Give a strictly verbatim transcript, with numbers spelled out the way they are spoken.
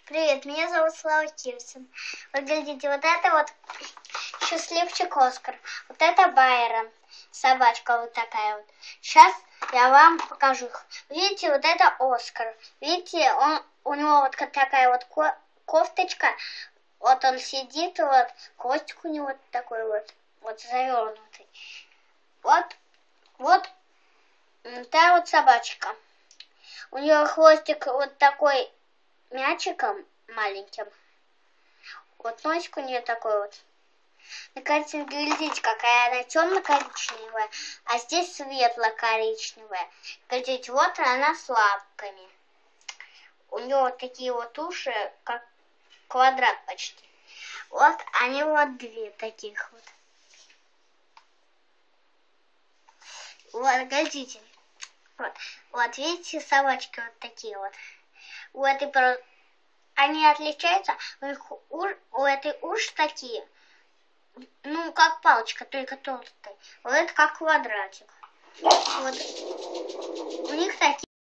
Привет, меня зовут Слава Кирсин. Вот глядите, вот это вот счастливчик Оскар. Вот это Байрон. Собачка вот такая вот. Сейчас я вам покажу их. Видите, вот это Оскар. Видите, он, у него вот такая вот ко кофточка. Вот он сидит, вот хвостик у него такой вот, вот завернутый. Вот, вот та вот собачка. У нее хвостик вот такой мячиком маленьким. Вот носик у нее такой вот. На картинке, глядите, какая она темно-коричневая, а здесь светло-коричневая. Глядите, вот она с лапками. У нее вот такие вот уши, как квадрат почти. Вот они вот две таких вот. Вот, глядите. Вот, вот видите, собачки вот такие вот. У этой просто... Они отличаются, у, них уш, у этой уши такие, ну, как палочка, только толстая. Вот это как квадратик. Вот. У них такие.